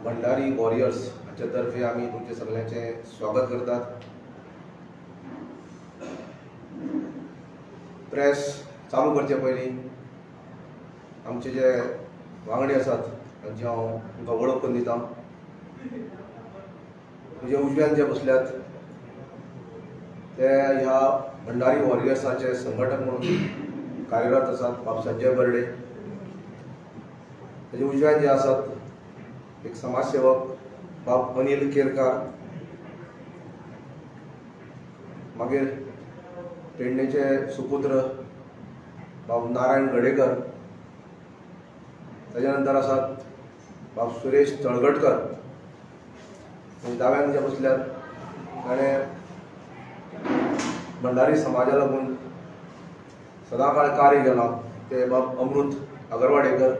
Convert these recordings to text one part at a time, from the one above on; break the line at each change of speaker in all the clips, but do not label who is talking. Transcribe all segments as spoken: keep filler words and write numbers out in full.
Bhandari warriors हाचे तर्फे आमी तुमचे सगळ्यांचे स्वागत करतात। प्रेस चालू करचे पयलीं आमचे जे वांगडी आसात तांची हांव तुमकां वळख करून दितां। तुजे उजव्यान जे बसल्यात ते ह्या भंडारी वॉरियर्साचे संघटक म्हणून कार्यरत आसात बाब संजय बर्डे। ताजे उजव्यान जे आसात एक समाजसेवक बाब अनिल केरकार, मागीर पेडणेचे सुपुत्र बाब नारायण गडेकर, ताजे नंतर आसात बाब सुरेश तळगटकर। आनी दाव्यान जे बसल्यात ताणें भंडारी समाजा लागून सदांकाळ कार्य केलां ते बाब अमृत अगरवाडेकर।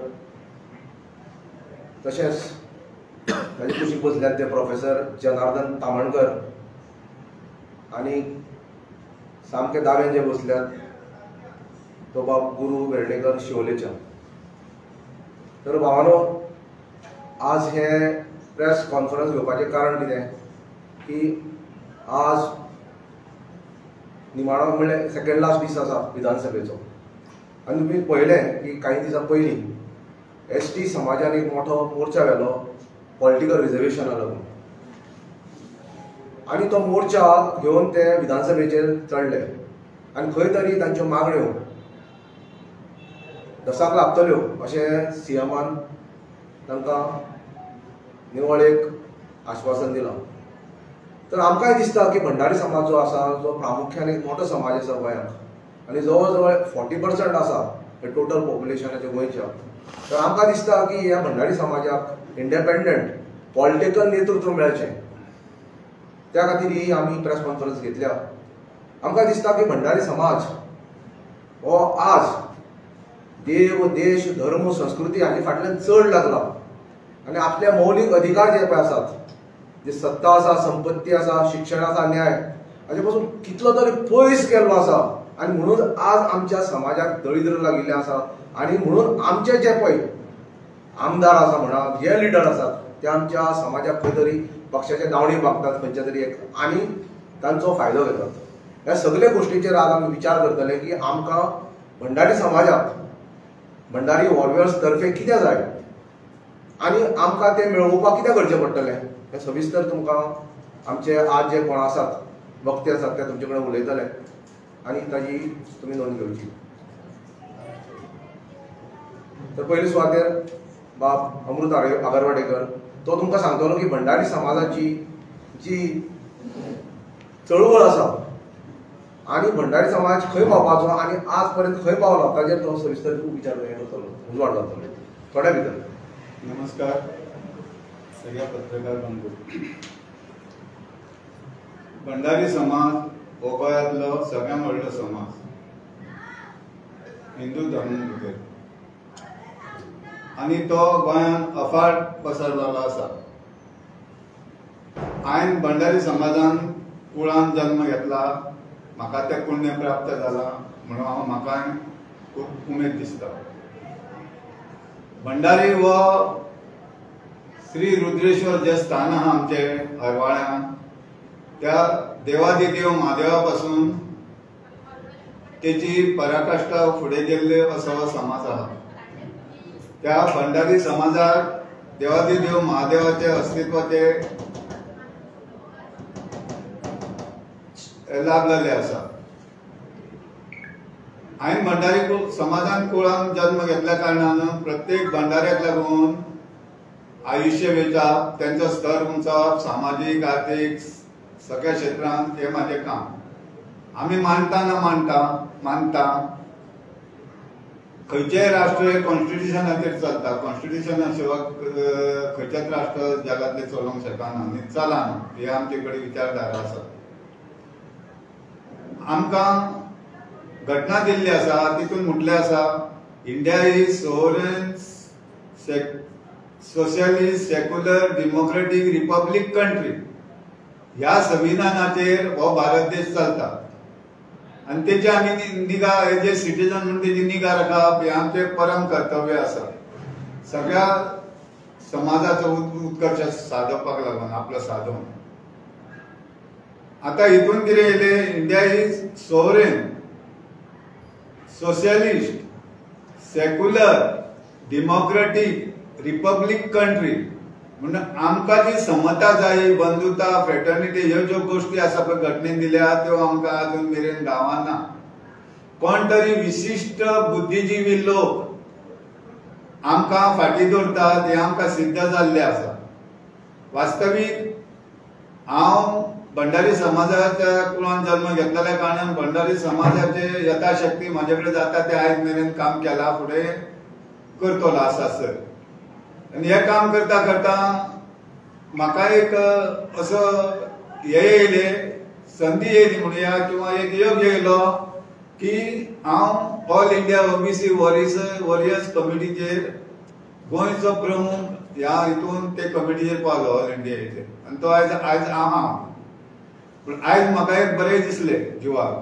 तशेंच ताजे कुशीक बसल्यात ते प्रोफेसर जनार्दन तामणकर आनी सामके दाव्यान जे बसल्यात तो बाब गुरू वेर्णेकर शिवोलेच्या। तर भावानो, आज हे प्रेस कॉन्फरन्स घेवपाचें कारण कितें की आज निमाणो म्हणल्यार सेकंड लास्ट दीस आसा विधानसभेचो आनी तुमी पळयलें की काही दिसां पयलीं एस टी समाजान एक मोठो मोर्चा व्हेलो पॉलिटिकल रिजर्वेशना लागून, आनी तो मोर्चा घेवन ते विधानसभेचेर चडले आनी खंय तरी तांच्यो मागण्यो दसाक लागतल्यो अशें सीएमान तांकां निवळ एक आश्वासन दिलां। तर आमकांय दिसता की भंडारी समाज जो आसा जो प्रामुख्यान एक मोठो समाज आसा गोंयांत आनी जवळ जवळ फोर्टी पर्संट आसा हे टोटल पॉप्युलेशनाच्या गोंयच्या। तर आमकां दिसता की ह्या भंडारी समाजाक इंडिपेंडंट पॉलिटिकल नेतृत्व मेळचें, त्या खातीर ही आमी प्रेस कॉन्फरन्स घेतल्या। आमकां दिसता की भंडारी समाज हो आज देव देश धर्म संस्कृती हाचे फाटल्यान चड लागला आनी आपले मौलिक अधिकार जे पळय आसात, जे सत्ता आसा, संपत्ती आसा, शिक्षण आसा, न्याय हाचे पासून कितलो तरी पयस गेल्लो आसा आनी म्हणून आज आमच्या समाजाक दळिद्र लागिल्ले आसा आनी म्हणून आमचे जे पळय आमदार आसा म्हणा, जे लिडर आसात ते आमच्या समाजाक खंय तरी पक्षाच्या दावणी मागतात खंयच्या तरी एक आनी तांचो फायदो घेतात। ह्या सगळे गोश्टींचेर आज आमी विचार करतले की आमकां भंडारी समाजाक भंडारी वॉरियर्स तर्फे कितें जाय आनी आमकां तें मेळोवपाक कितें करचें पडटलें हें सविस्तर तुमकां आमचे आज जे कोण आसात वक्ते आसात ते तुमचे कडेन उलयतले आनी ताजी तुमी नोंद घेवची। तर पयली सुवातेर बाब अमृत आगरवाडेकर तो तुमकां सांगतलो की भंडारी समाजाची जी चळवळ आसा आनी भंडारी समाज खंय पावपाचो आनी आज पर्यंत खंय पावला ताजेर तो सविस्तर विचार करतलो, उजवाड जातलो थोड्या भितर।
नमस्कार सगळ्या पत्रकार बंधू। भंडारी समाज हो गोंयांतलो सगळ्यांत व्हडलो समाज हिंदू धर्मा भितर आनी तो गोंयांत अफाट पसरलेलो आसा। हांवें भंडारी समाजान कुळान जल्म घेतला, म्हाका तें पुण्य प्राप्त जाला म्हणून हांव म्हाका खूब उमेद दिसता। भंडारी हो श्री रुद्रेश्वर जे स्थान आहा आमचे हरवाळ्यां, त्या देवादिदेव महादेवा पासून तेची पराकाष्ठा फुडें गेल्ले असो हो समाज आहा। त्या भंडारी समाजाक देवादिदेव महादेवाचे अस्तित्वाचे लाभलेले आसा। हांवें भंडारी समाजान कुळान जन्म घेतल्या कारणान प्रत्येक भंडाऱ्याक लागून आयुष्य वेंचप, तेंचो स्तर उंचावप, सामाजीक आर्थीक सगळ्या क्षेत्रांत हें म्हाजें काम। आमी मानता ना मानता मानता खंयचेय राष्ट्र कॉन्स्टिट्युशनाचेर चलता, कॉन्स्टिट्युशना शिवाय खंयचेच राष्ट्र जगातले चलोवंक शकना आनी चलना, हे आमचे कडेन विचारधारा आसा। आमकां घटना दिल्ली आसा तितून म्हटलें आसा India is sovereign socialist secular democratic republic country. ह्या संविधानाचेर हो भारत देश चलता आनी तेजे आमी निगा हेजे सिटीजन म्हणून तेजी निगा राखप हें आमचें परम कर्तव्य आसा। सगळ्या समाजाचो उत्कर्श साधवपाक लागून आपलो साधून आता हितून कितें येयलें, India is sovereign, socialist, secular, democratic, republic country. म्हणून आमकां जी समता जाय, बंधुता, फ्रेटर्निटी ह्यो ज्यो गोष्टी आसा पळय घटनेन दिल्या त्यो आमकां अजून मेरेन गांवांना. कोण तरी विशिष्ट बुद्धिजीवी लोक आमकां फाटी दवरतात हे आमकां सिद्ध जाल्ले आसा. वास्तवीक हांव भंडारी समाजाच्या कुळान जन्म घेतलेल्या कारणान भंडारी समाजाचे यथाशक्ती म्हाजे कडेन जाता ते आयज मेरेन काम केला, फुडें करतलो आसा सर. आनी हे काम करता करता म्हाका एक असो हे येयले, संदी येयली म्हणुया किंवा एक योग येयलो की हांव all India OBC warriors warriors कमिटीचेर गोंयचो प्रमुख ह्या हितून ते कमिटीचेर पावलो ऑल इंडियाचेर. आनी तो आयज आयज हांव. पूण आयज म्हाका एक बरें दिसलें जिवाक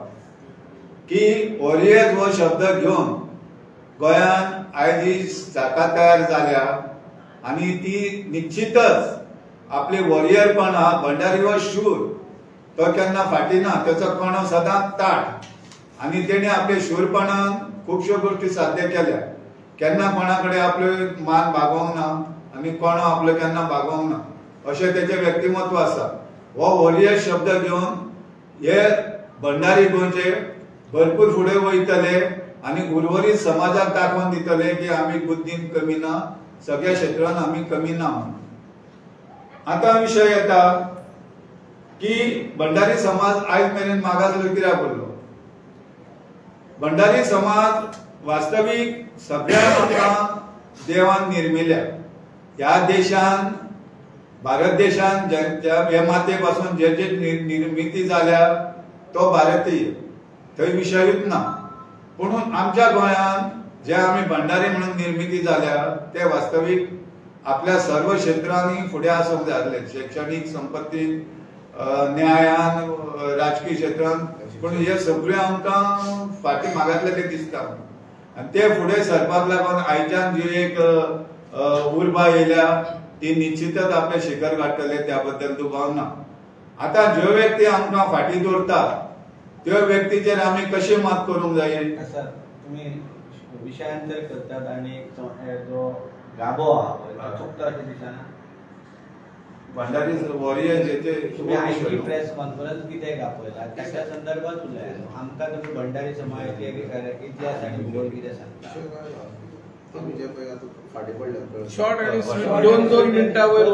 की वॉरियर्स हो शब्द घेवन गोंयान आयज ही शाखा तयार जाल्या आनी ती निश्चितच आपले वॉरियरपणा, भंडारी हो शूर, तो केन्ना फाटी ना, त्याचो कणो सदांच ताट आनी तेणे आपले शूरपणान खुबश्यो गोष्टी साध्य केल्या. केन्ना कोणा कडेन आपले मान भागोवंक ना आनी कोणो आपलो केन्ना भागोवंक ना, अशें तेचें व्यक्तिमत्व आसा. हो वॉरियर शब्द घेवन हे भंडारी गोंयचे भरपूर फुडें वयतले आनी उर्वरीत समाजाक दाखोवन दितले की आमी बुद्दीन कमी ना, सगळ्या क्षेत्रांत आमी कमी ना. आता विशय येता की भंडारी समाज आयज मेरेन मागासलो कित्याक पडलो. भंडारी समाज वास्तवीक सगळ्या लोकांक देवान निर्मिल्या. ह्या देशान, भारत देशान ज्या हे माते पासून जे जे निर्मिती जाल्या तो भारतीय, थंय विशयूच ना. पूण आमच्या गोंयान जे आमी भंडारी म्हणून निर्मिती जाल्या ते वास्तवीक आपल्या सर्व क्षेत्रांनी फुडें आसूंक जाय आसले. शैक्षणीक, संपत्तीक, न्यायान, राजकीय क्षेत्रांत. पूण हे सगळे आमकां फाटी मागातले दिसता. आनी ते फुडें सरपाक लागून आयच्यान जी एक उर्बा येयल्या ती निश्चितच आपले शिखर गाठतले, त्या बद्दल दुबाव ना. आता ज्यो व्यक्ती आमकां फाटी दवरतात त्यो व्यक्तीचेर आमी कशें मात करूंक जाय.
सर तुमी विशयांतर करतात आनी जो गाबो आहा चुकता अशें दिसना.
भंडारी वॉरियर जेचे
तुम्ही आयची प्रेस कॉन्फरन्स कितें आपयला त्याच्या संदर्भात उलय. आमकां तुमी भंडारी समाजाचे इतिहास आनी भूगोल कितें सांगता.
शॉर्ट आणि स्वीट दोन दोन मिनटां वयर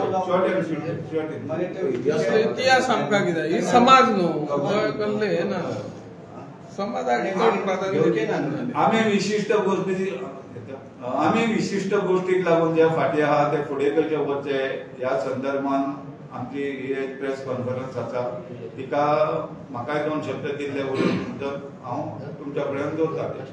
इतिहास आमकां कितें, ही समाज न्हू, गोंय कसले हे ना, समाजाक चड प्राधान्य.
आमी विशिष्ट गोष्टी आमी विशिष्ट गोष्टीक लागून जे फाटी आहा ते फुडें कशे वचे ह्या संदर्भान आमची ही एक प्रेस कॉन्फरन्स आसा. तिका म्हाकाय दोन शब्द दिल्ले उलोवंक हांव तुमच्या कडेन दवरता.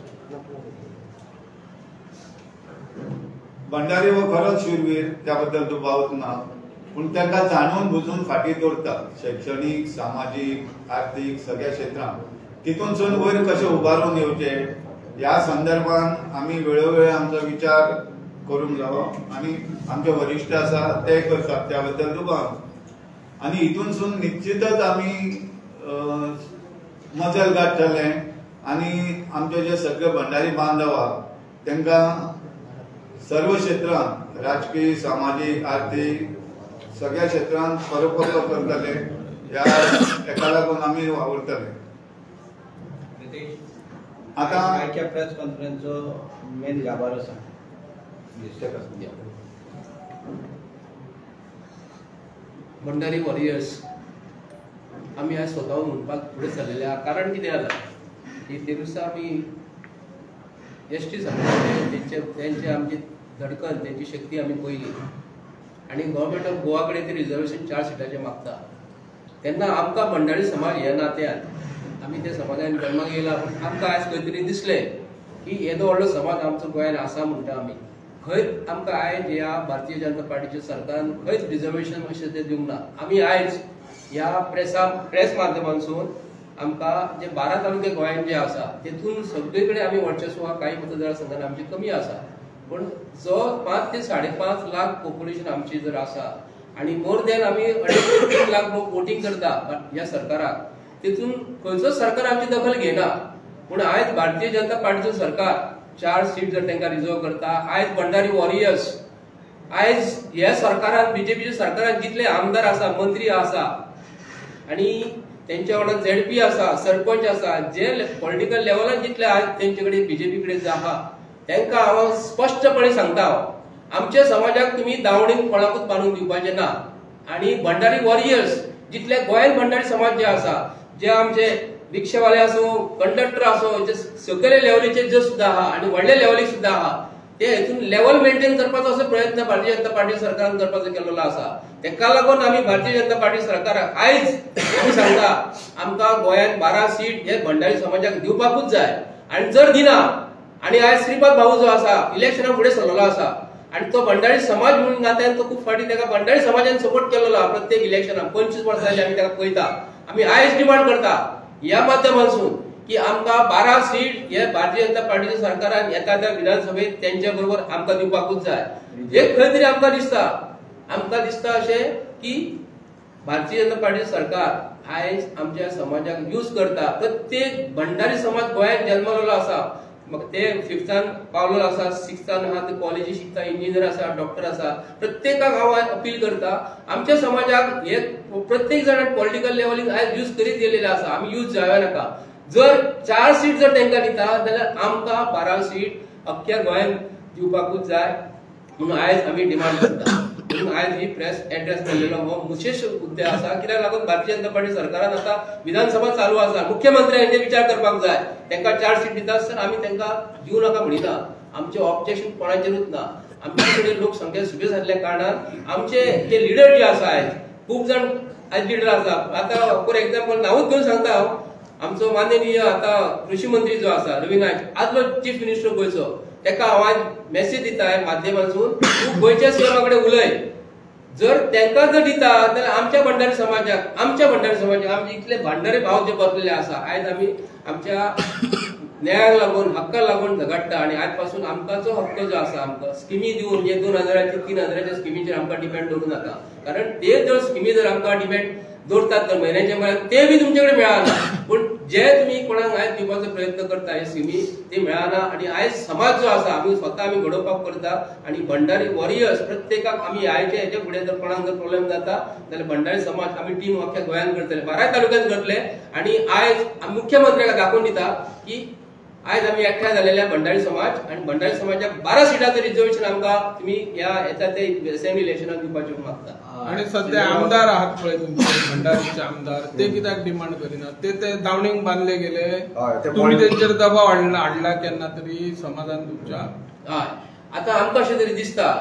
भंडारी हो खरोच शूरवीर, त्या बद्दल दुबावच ना. पूण तांकां जाणून बुजून फाटी दवरतात शैक्षणीक, सामाजीक, आर्थीक सगळ्या क्षेत्रांत. तितूनसून वयर कशें उबारून येवचे ह्या संदर्भान आमी वेळोवेळी आमचो विचार करूंक जावो आनी आमचे वरिश्ठ आसा ते करतात, त्या बद्दल दुबाव. आनी हितूनसून निश्चितच आमी मजल गाठतले आनी आमचे जे सगळे भंडारी बांधव आहा तांकां सर्व क्षेत्रांत, राजकीय, सामाजीक, आर्थीक सगळ्या क्षेत्रांत परिपक्व करतले. ह्या हेका लागून आमी वावरतले.
आता आयच्या प्रेस कॉन्फरन्सचो मेन गाभारो आसा.
भंडारी वॉरियर्स आमी आज स्वताहून म्हणपाक फुडें सरलेले आहा. कारण कितें जाला की ते दिसा आमी एस टी समाजाचे तेंचे तेंचे आमची धडकन, तेंची शक्ती आमी पयली आनी गव्हर्मेंट ऑफ गोवा कडेन ते रिजर्वेशन चार सिटाचे मागता. तेन्ना आमकां भंडारी समाज ह्या नात्यान आमी त्या समाजान जन्माक येयला. पूण आमकां आयज खंय तरी दिसलें की येदो व्हडलो समाज आमचो गोंयान आसा म्हणटा आमी. खंय आमकां आयज ह्या भारतीय जनता पार्टीच्या सरकारान खंयच रिजर्वेशन अशें तें दिवंक ना. आमी आयज ह्या प्रेसा प्रेस माध्यमांतसून आमकां जे बारा तालुके गोंयान जे आसा तेतून सगळे कडेन आमी वर्चस्व काही मतदारसंघान आमची कमी आसा. पण जो पाच ते साडेपाच लाख पॉप्युलेशन आमची जर आसा आणि मोर दॅन आम्ही अडीच तीन लाख लोक वोटिंग करता या सरकाराक, तितून खंयचोच सरकार आमची दखल घेना. पूण आयज भारतीय जनता पार्टीचो सरकार चार सीट जर तांकां रिजर्व करता, आयज भंडारी वॉरियर्स, आयज ह्या सरकारान बीजेपीच्या सरकारान जितले आमदार आसा, मंत्री आसा आणि त्यांच्या वांगडा झेडपी आसा, सरपंच आसा, जे पॉलिटिकल लेवलान जितले आज तेंचे कडेन बीजेपी कडेन आहा, तांकां हांव स्पश्टपणे सांगता, आमच्या समाजाक तुम्ही दावणीन कोणाकूच बांदून दिवपाचे ना. आणि भंडारी वॉरियर्स जितले गोंयांत भंडारी समाज जे आसा, जे आमचे रिक्षावाले असो, कंडक्टर असो, जे सकयले लेवलीचे जे सुद्धा आहा आणि व्हडले लेवलीक सुद्धा आहा, ते हेतून लेवल मेंटेन करपाचो असो प्रयत्न भारतीय जनता पार्टी सरकारान करपाचो केलेलो आसा. तेका लागून आमी भारतीय जनता पार्टी सरकाराक आयज आमी सांगता, आमकां गोंयांत बारा सीट हे भंडारी समाजाक दिवपाकूच जाय. आणि जर दिना आणि आयज श्रीपाद भाऊ जो आसा इलेक्शना फुडें सरलेलो आसा आणि तो भंडारी समाज म्हणून नात्यान तो खूब फाटी ताका भंडारी समाजान सपोर्ट केलेलो आहा प्रत्येक इलेक्शनाक. पंचवीस वर्सां जाली आमी ताका पळयता. आमी आयज डिमांड करता या माध्यमांतसून की आमकां बारा सीट हे भारतीय जनता पार्टीच्या सरकारान येता त्या विधानसभेत त्यांच्या बरोबर आमकां दिवपाकूच जाय. एक खंय तरी आमकां दिसता आमकां दिसता अशें की भारतीय जनता पार्टी सरकार आयज आमच्या समाजाक यूज करता. प्रत्येक भंडारी समाज गोंयांत जन्मलेलो आसा, मग ते फिफ्थान पावलेलो आसा, सिक्स्थान आहा ते कॉलेजी शिकता, इंजिनियर आसा, डॉक्टर आसा, प्रत्येकाक हांव अपील करता, आमच्या समाजाक हे प्रत्येक जण पॉलिटिकल लेवलीक आयज यूज करीत गेलेले आसा, आमी यूज जावया नाका. जर चार सीट जर तांकां दिता जाल्यार आमकां बारा सीट अख्ख्या गोंयांत दिवपाकूच जाय म्हणून आयज आमी डिमांड करता. म्हणून आयज ही प्रेस एड्रेस केल्लो हो मुखेश उद्देश आसा. कित्याक लागून भारतीय जनता पार्टी सरकारान आता विधानसभा चालू आसा, मुख्यमंत्र्यान हेचेर विचार करपाक जाय. तांकां चार सीट दिता आसतना आमी तांकां दिवं नाका म्हणिना. आमचें ऑब्जेक्शन कोणाचेरूच ना. आमचे कडेन लोकसंख्या सुबेज जाल्ल्या कारणान आमचे जे लिडर जे आसा आयज खूब जाण आयज लिडर आसा. आतां फॉर एग्जाम्पल नांवूच घेवन सांगता हांव, आमचो माननीय आता कृषी मंत्री जो आसा रवी नायक, आदलो चीफ मिनिस्टर गोंयचो, ताका हांव आज मेसेज दिता माध्यमांतसून, तूं गोंयच्या सीएमा कडेन उलय. जर तांकां जर दिता जाल्यार आमच्या भंडारी समाजाक आमच्या भंडारी समाजाक आमचे इतले भंडारी भाव जे बसलेले आसा, आयज आमी आमच्या न्यायाक लागून हक्काक लागून झगडटा. आणि आज पासून आमकां जो हक्क जो आसा आमकां स्किमी दिवन जे दोन हजाराचे तीन हजाराच्या स्किमीचेर आमकां डिपेंड दवरूं नाका. कारण ते जर स्किमी जर आमकां डिपेंड दवरतात तर म्हयन्याच्या म्हयन्याक ते बी तुमचे कडेन मेळना. पूण जे तुमी कोणाक आयज दिवपाचो प्रयत्न करता हे स्किमी ते मेळना. आणि आयज समाज जो आसा आमी स्वता आमी घडोवपाक करता. आणि भंडारी वॉरियर्स प्रत्येकाक आमी आयचे हेचे फुडें जर कोणाक जर प्रॉब्लेम जाता जाल्यार भंडारी समाज आमी टीम अख्ख्या गोंयांत करतले, बाराय तालुक्यांत करतले. आणि आयज मुख्यमंत्र्याक दाखोवन दिता की आयज आमी एकठांय जालेल्या भंडारी समाज आणि भंडारी समाजाक बारा सिटांचें रिजर्वेशन आमकां तुमी ह्या येता ते असेंब्ली इलेक्शनाक दिवपाचें मागता.
आणि सध्या आमदार आहात पळय तुमचे भंडारीचे आमदार, ते कित्याक डिमांड करिना? ते ते दावणीक बांधले गेले, तुम्ही तेंचेर दबाव हाडला हाडला केन्ना तरी समाजान तुमच्या?
हय, आतां आमकां अशें तरी दिसता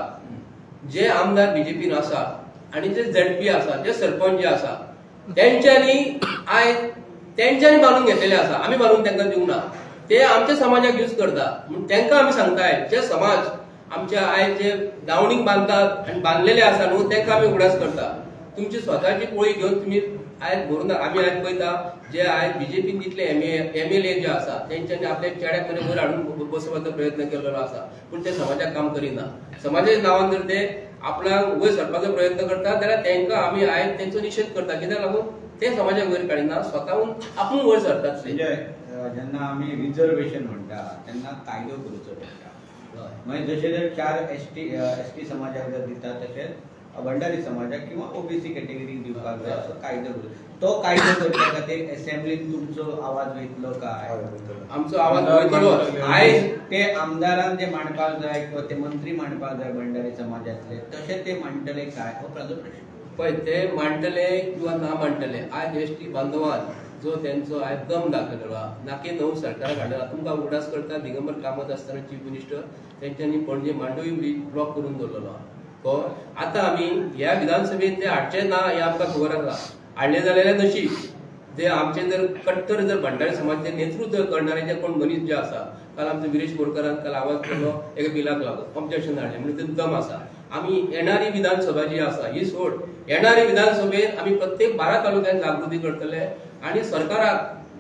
जे आमदार बीजेपीन आसा आणि जे झेडपी आसा, जे सरपंच जे आसा, तेंच्यांनी आयज तेंच्यांनी बांदून घेतलेले आसा, आमी बांदून तांकां दिवंक ना. ते आमच्या समाजाक यूज करता. म्हणून तांकां आमी सांगताय जे समाज आमच्या आयज जे दावणीक बांदतात आणि बांधलेले आसा न्हू तांकां आमी उगडास करता. तुमची स्वताची पोळी घेवन तुमी आयज भरून आमी आयज पळयता जे आयज बीजेपीन जितले एम एम एल ए जे आसा तेंच्यांनी आपल्या चेड्याक मेरेन वयर हाडून बसोवपाचो प्रयत्न केलेलो आसा, पूण ते समाजाक काम करिना. समाजाच्या नांवान जर ते आपल्याक वयर सरपाचो प्रयत्न करता जाल्यार तांकां आमी आयज तेंचो निशेध करता. कित्याक लागून ते समाजाक वयर काडिना, स्वताहून आपूण वयर सरतात.
जेन्ना आमी रिजर्वेशन म्हणटा तेन्ना कायदो करूचो पडटा. म्हणजे जशे जर चार एस टी एस टी समाजाक जर दिता तशेंच भंडारी समाजाक किंवा ओबीसी कॅटेगरीक दिवपाक जाय असो कायदो करूं. तो कायदो करच्या खातीर असेंब्लीन तुमचो आवाज वयतलो काय?
आमचो आवाज वयतलो.
आयज ते आमदारान जे मांडपाक जाय किंवा ते मंत्री मांडपाक जाय भंडारी समाजातले, तशें ते मांडटले काय? हो प्राजो प्रश्न.
पळय, ते मांडटले किंवा ना मांडटले, आयज एस टी बांदवान जो त्यांचो आयज दम दाखयलेलो नाके नवं सरकाराक हाडला. तुमकां उगडास करता दिगंबर कामत आसतना चीफ मिनिस्टर तेंच्यांनी पणजे मांडवी ब्रीज ब्लॉक करून दवरलेलो. तो आतां आमी ह्या विधानसभेत ते हाडचे ना हे आमकां खबर आसा. हाडले जाल्यार नशीब. जे आमचे जर कट्टर जर भंडारी समाजाचें नेतृत्व करणारे जे कोण मनीस जे आसा, काल आमचो विरेश बोरकारान काल आवाज केलो एका बिलाक लागून ऑब्जेक्शन हाडलें म्हणजे ते दम आसा. आमी येणारी विधानसभा जी आसा ही सोड, येणारी विधानसभेत आमी प्रत्येक बारा तालुक्यांत जागृती करतले आणि सरकाराक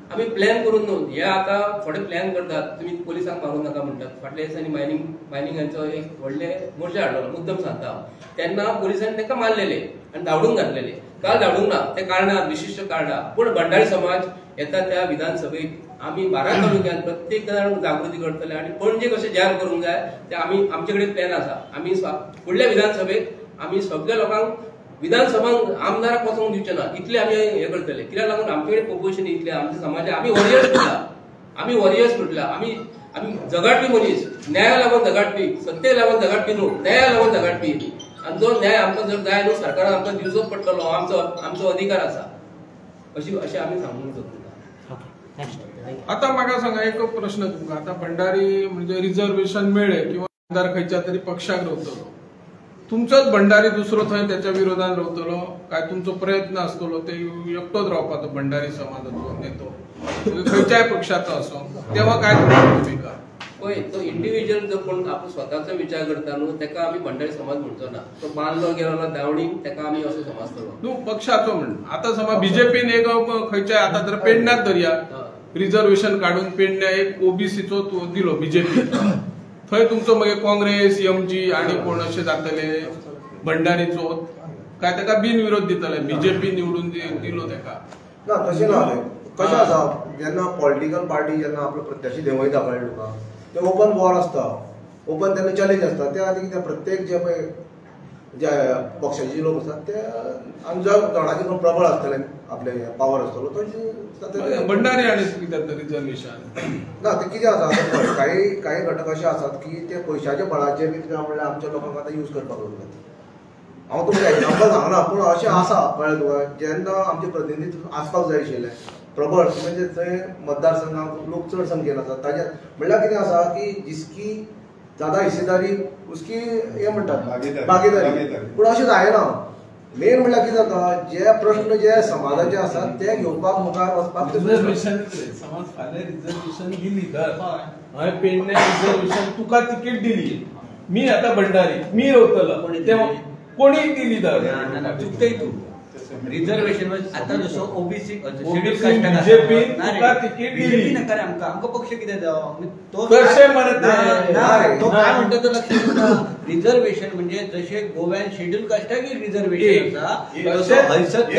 आमी प्लॅन करून न्हू हे आता थोडे प्लॅन करतात तुम्ही पोलिसांक मारूं नाका म्हणटात फाटल्या दिसांनी मायनिंग मायनिंगांचो एक व्हडले मोर्चे हाडलो मुद्दम सांगता तेन्ना पोलिसांनी तांकां मारलेले आनी धांवडूंक घातलेले काल धांवडूंक ना ते कारणां विशिश्ट कारणां पूण भंडारी समाज येता त्या विधानसभेक आमी बारा तालुक्यांत प्रत्येक जाण जागृती करतले आनी पणजे कशें जाहीर करूंक जाय ते आमी आमचे कडेन प्लॅन आसा आमी फुडल्या विधानसभेक आमी सगळ्या लोकांक विधानसभांक आमदाराक वचूंक दिवचे ना इतले आमी हे करतले कित्याक लागून आमचे कडेन पॉप्युलेशन इतले आमच्या समाजा आमी वॉरियर्स म्हटला आमी वॉरियर्स म्हटला आमी आमी झगडपी मनीस न्याया लागून झगडपी सत्तेक लागून झगडपी न्हू न्याया लागून झगडपी आनी जो न्याय आमकां जर जाय न्हू सरकारान आमकां दिवचोच पडटलो आमचो आमचो अधिकार आसा अशी अशें आमी सांगूंक सोदता.
आता म्हाका सांगा एक प्रश्न तुमकां आता भंडारी म्हणजे रिझर्वेशन मेळ्ळे किंवा आमदार खंयच्या तरी पक्षाक रावतलो तुमचोच भंडारी दुसरो थंय त्याच्या विरोधान रावतलो काय तुमचो प्रयत्न आसतलो ते एकटोच रावपाचो भंडारी समाजाचो नेतो खंयच्याय पक्षाचो असो तेव्हा काय भूमिका
पळय तो इंडिव्हिज्युअल जो कोण आपण स्वताचो विचार करता न्हू तेका आमी भंडारी समाज म्हणचो ना तो बांदलो गेलो धांवडीक तेका आमी असो समजतलो
न्हू पक्षाचो म्हण आता समज बीजेपीन एक खंयच्याय आता जर पेडण्यात धरया रिझर्वेशन काढून पेडण्या एक ओबीसीचो दिलो बीजेपी थंय तुमचो मागीर काँग्रेस एमजी आणि कोण अशें जातले भंडारीचो काय तेका बिनविरोध दितले बीजेपी निवडून दिलो तेका
ना तशें ना कशें आसा जेन्ना पॉलिटिकल पार्टी जेन्ना आपलो प्रत्याशी देंवयता कळ्ळें तुका ते ओपन वॉर आसता ओपन तेन्ना चॅलेंज आसता त्या खातीर कितें प्रत्येक जे पळय जे पक्षाचे लोक आसात ते आनी ज्या जणांचे कोण प्रबळ आसतले आपले पावर आसतलो तशें
भंडारी आनी कितें रिझर्वेशन
ना ते कितें आसा काही काही घटक अशे आसात की ते पयशाच्या बळाचेर कितें म्हणल्यार आमच्या लोकांक आतां यूज करपाक लागतात हांव तुमकां एग्जाम्पल सांगना पूण अशें आसा कळ्ळें तुका जेन्ना आमचे प्रतिनिधीत्व आसपाक जाय आशिल्लें प्रबळ म्हणजे थंय मतदारसंघांत लोक चड संख्येन आसात ताजे म्हणल्यार कितें आसा की जिसकी ज्यादा हिस्सेदारी उसकी हे म्हणटात भागीदारी पूण अशें जायना मेन म्हणल्यार कितें जाता जे प्रश्न जे समाजाचे आसात ते घेवपाक मुखार वचपाक
रिझर्वेशन समज फाल्यां रिझर्वेशन दिली तर हय पेडण्या रिझर्वेशन तुका तिकीट दिली मी आता भंडारी मी रावतलो तेव्हा कोणी दिली तर
चुकतय तू रिझर्वेशन आता जसो ओबीसी शेड्यूल
बीजेपी तुका तिकीट दिली
नका रे आमकां आमकां पक्ष कितें जावं तो
कशें म्हणत
तो काय म्हणटा तो लक्षात रिझर्वेशन म्हणजे जशे गोव्यान शेड्यूल कास्टाक एक रिझर्वेशन आसा तसो हयसर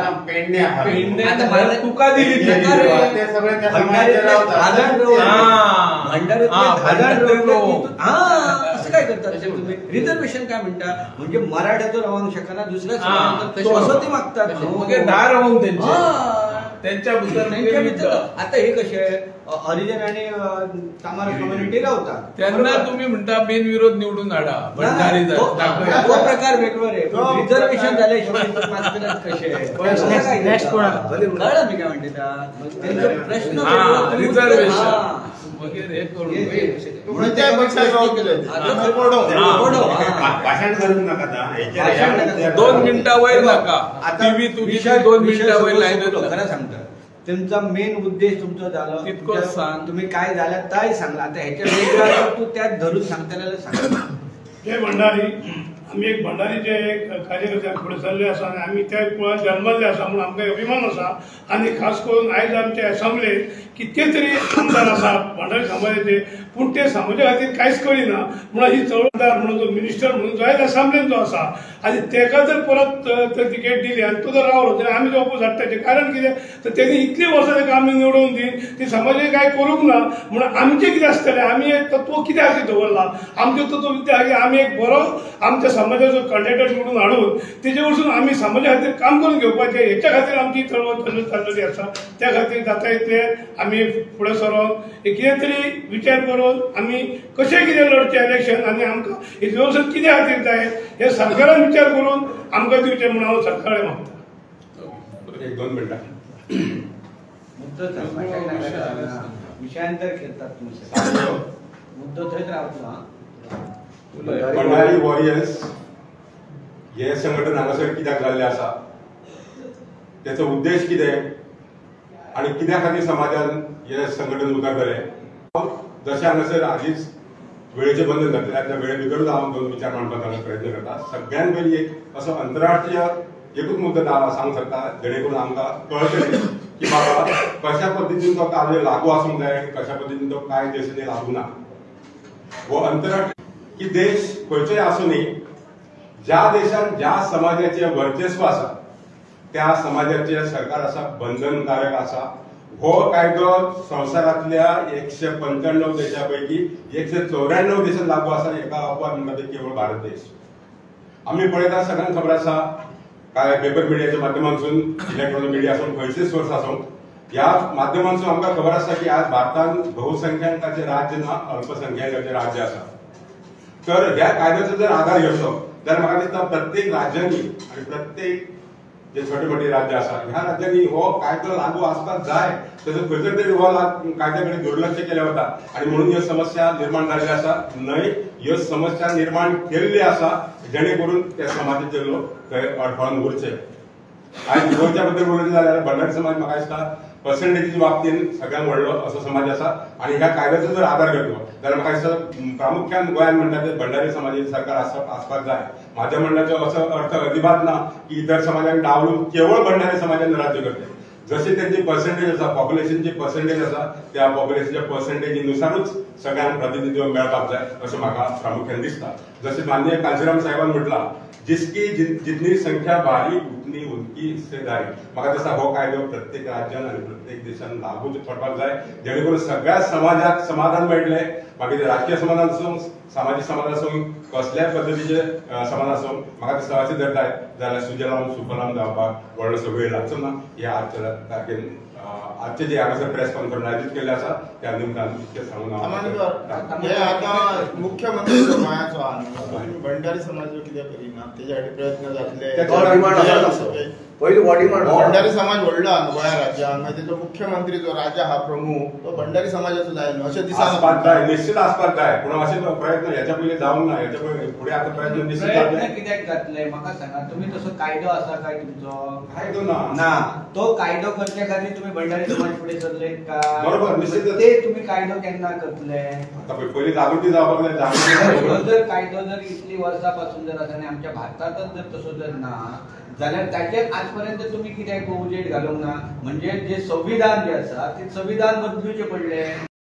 पेडण्या तुका दिली
ते सगळे त्या समाजाचे भंडारी असं काय करतात तुम्ही रिझर्वेशन काय म्हणता म्हणजे मराठ्याचो रावंक शकना दुसऱ्या असं ते मागतात
धा रावंक त्यांच्या भितर
आता हे कशे हरिजन आणि चामार कम्युनिटी रावतात
त्यांना तुम्ही म्हणता बिनविरोध निवडून हाडा भंडारी
तो प्रकार वेगळो रे रिझर्वेशन झाल्याशिवाय कशे कळलं मी काय म्हणते त्यांचा प्रश्न रिझर्वेशन वगैरे हे करून दोन मिनिटा वयर नाका टीव्ही तुझी दोन मिनिटा वयर लायन खरं सांगता तुमचा मेन उद्देश तुमचा झाला
तितकोच सांग
तुम्ही काय झालं काय सांगला आता ह्याच्या वेगळा तू त्यात धरून सांगताना सांग
हे भंडारी आम्ही एक भंडारीचे एक कार्यकर्त्याक फुडें सरले आसा आनी आमी त्या कुळांत जल्मल्ले आसा म्हणून आमकां अभिमान आसा आनी खास करून आयज आमच्या असेंब्लीत कितके तरी आमदार आसा भंडारी समाजाचे पूण ते समाजा खातीर कांयच कळिना म्हणून ही चवळदार म्हणून जो मिनिस्टर म्हणून जो आयज असेंब्लीन जो आसा आनी तेका जर परत तर तिकेट दिली आनी तो जर रावलो जाल्यार आमी जो ओपोज हाडटाचे कारण कितें तर तेणी इतली वर्सां ताका आमी निवडून दीन ती समाजाक कांय करूंक ना म्हणून आमचें कितें आसतलें आमी एक तत्व कित्याक खातीर दवरला आमचें तत्व कित्याक खातीर आमी एक बरो आमच्या समाजाचो कंडक्टर निवडून हाडून तेजे वरसून आमी समाजा खातीर काम करून घेवपाचें हेच्या खातीर आमची चळवळ चाललेली आसा त्या खातीर जाता इतलें आमी फुडें सरोन कितें तरी विचार करून आमी कशें कितें लढचें इलेक्शन आनी आमकां ही व्यवस्था कित्या खातीर जाय हे सरकारान विचार करून आमकां दिवचें म्हणून हांव सरकाराक मागता.
एक दोन मिनटां
विषयांतर करतात तुमचे मुद्दो थंयच रावतलो
भंडारी वॉरियर्स हे संघटन हांगासर कित्याक जाल्लें आसा तेचो उद्देश कितें आनी कित्या खातीर समाजान हे संघटन उबारलें जशें हांगासर आदींच वेळेचें बंधन घातलें त्या वेळे भितरूच हांव दोन विचार मांडपाचो प्रयत्न करता. सगळ्यान पयलीं एक असो अंतरराष्ट्रीय एकूच मुद्दो सांगूंक शकता जेणे करून आमकां कळटलें
की बाबा कशा पद्धतीन तो कायदो लागू आसूंक जाय, कशा पद्धतीन तो कांय देशांनी लागू ना. हो अंतरराष्ट्रीय की देश खंयचोय आसूनी ज्या देशात ज्या समाजाचे वर्चस्व आसा त्या समाजाचे सरकार आसा बंधनकारक आसा. हो कायदो संवसारातल्या एकशे पंच्याण्णव देशांपैकी एकशे चौऱ्याण्णव देशांत लागू आसा. एका अपवाद म्हणटा ते केवळ भारत देश. आम्ही पळयता सगळ्यांक खबर आसा काय पेपर मिडियाच्या माध्यमांतून इलेक्ट्रॉनिक मिडिया आसूं खंयचेच सोर्स आसूं ह्या माध्यमांतून आमकां खबर आसा की आज भारतांत बहुसंख्यांकांचे राज्य ना अल्पसंख्यांकांचे राज्य आसा. तर ह्या कायद्याचो जर आधार घेतलो जाल्यार म्हाका दिसता प्रत्येक राज्यांनी आनी प्रत्येक जे छोटे मोठे राज्य आसा ह्या राज्यांनी हो कायदो लागू आसपाक जाय. तेजो खंयतरी तरी हो कायद्या कडेन दुर्लक्ष केलें वता आनी म्हणून ह्यो समस्या निर्माण जाल्ल्यो आसा. न्हय ह्यो समस्या निर्माण केल्ल्यो आसा जेणे करून त्या समाजाचे लोक थंय अडखळून उरचे. आयज गोंयच्या बद्दल उलयलें जाल्यार भंडारी समाज म्हाका दिसता पर्संटेजीच्या बाबतींत सगळ्यांत व्हडलो असो समाज आसा आनी ह्या कायद्याचो जर आधार घेतलो जाल्यार म्हाका दिसता प्रामुख्यान गोंयांत म्हणटा ते भंडारी समाजाचें सरकार आसपाक जाय. म्हाज्या म्हणण्याचो असो अर्थ अजिबात ना की इतर समाजांक डावलून केवळ भंडारी समाजान राज्य करते. जशी त्यांची पर्सेंटेज आसा पॉप्युलेशनची पर्सेंटेज आसा त्या पॉप्युलेशनच्या पर्सेंटेजीनुसारूच सगळ्यांक प्रतिनिधित्व मेळपाक जाय अशें म्हाका प्रामुख्यान दिसता. जशें माननीय कांशीराम साहेबान म्हटलां जिसकी जितनी संख्या भारी उतनी उनकी हिस्सेदारी. म्हाका दिसता हो कायदो प्रत्येक राज्यान आनी प्रत्येक देशान लागू करपाक जाय जेणे करून सगळ्या समाजाक समाधान मेळटलें. मागीर राजकीय समाधान आसूं सामाजीक समाधान आसूं कसल्याय पद्दतीचे समाधान आसूं म्हाका दिसता अशें जर जाय जाल्यार सुजलाम सुफलाम जावपाक व्हडलोसो वेळ लागचो ना. ह्या आजच्या तारखेन आजचे जे हांगासर प्रेस कॉन्फरन्स आयोजीत केल्ले आसा त्या निमतान इतकें सांगून हांव
हे आता मुख्यमंत्री गोंयाचो आहा भंडारी समाज कित्याक करिना तेच्या खातीर प्रयत्न जातले.
पयली हो डिमांड
भंडारी समाज व्हडलो आहा गोंया राज्यांत मागीर तेजो मुख्यमंत्री जो राजा हा प्रमुख तो भंडारी समाजाचो जाय न्हू अशें दिसता.
जाय निश्चित आसपाक जाय पूण अशें प्रयत्न हेच्या पयलीं जावंक ना. हेच्या पयलीं फुडें आतां प्रयत्न निश्चित
प्रयत्न कित्याक जातले म्हाका सांगा. तुम्ही तसो कायदो आसा काय तुमचो?
कायदो ना
ना. तो कायदो करचे खातीर तुम्ही भंडारी समाज फुडें सरलेत का?
बरोबर निश्चित.
ते तुम्ही कायदो केन्ना करतले?
आता पयलीं जागृती जावपाक जाय. जागृती
जर कायदो जर इतली वर्सां पासून जर आसा आनी आमच्या भारतांतच जर तसो जर ना जाल्यार ताचेर आजपर्यंत तुम्ही कित्याक उजेड घालूंक ना? म्हणजे जे संविधान जे आसा ते संविधान बदलुचें पडलें.